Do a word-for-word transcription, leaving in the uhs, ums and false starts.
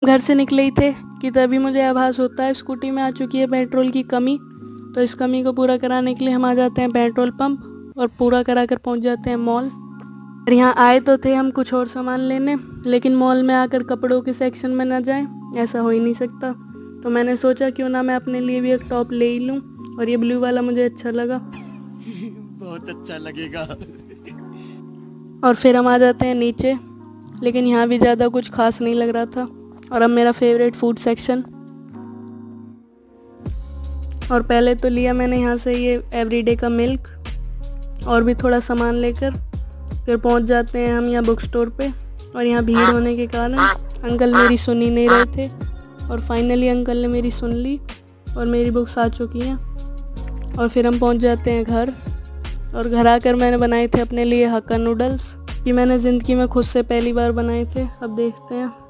घर से निकले ही थे कि तभी मुझे आभास होता है स्कूटी में आ चुकी है पेट्रोल की कमी। तो इस कमी को पूरा कराने के लिए हम आ जाते हैं पेट्रोल पंप और पूरा करा कर पहुँच जाते हैं मॉल। और यहाँ आए तो थे हम कुछ और सामान लेने, लेकिन मॉल में आकर कपड़ों के सेक्शन में ना जाएं, ऐसा हो ही नहीं सकता। तो मैंने सोचा क्यों ना मैं अपने लिए भी एक टॉप ले ही लूँ, और ये ब्लू वाला मुझे अच्छा लगा। बहुत अच्छा लगेगा। और फिर हम आ जाते हैं नीचे, लेकिन यहाँ भी ज़्यादा कुछ खास नहीं लग रहा था। और अब मेरा फेवरेट फूड सेक्शन। और पहले तो लिया मैंने यहाँ से ये एवरीडे का मिल्क और भी थोड़ा सामान लेकर फिर पहुँच जाते हैं हम यहाँ बुक स्टोर पे। और यहाँ भीड़ होने के कारण अंकल मेरी सुन ही नहीं रहे थे, और फाइनली अंकल ने मेरी सुन ली और मेरी बुक्स आ चुकी हैं। और फिर हम पहुँच जाते हैं घर। और घर आकर मैंने बनाए थे अपने लिए हक्का नूडल्स, कि मैंने ज़िंदगी में खुद से पहली बार बनाए थे। अब देखते हैं।